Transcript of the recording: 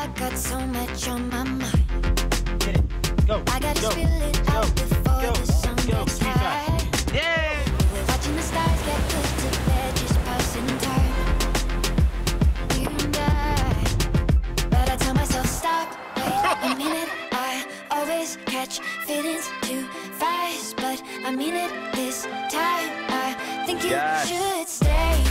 got so much on my mind. Get it. Go. I gotta go, spill it go, out before go, the sun go. gets Freestyle. high. Yeah. We're watching the stars get put to bed, just passing time. You and I. But I tell myself, stop, wait a minute. I always catch feelings too fast, but I mean it this time. I think you should stay.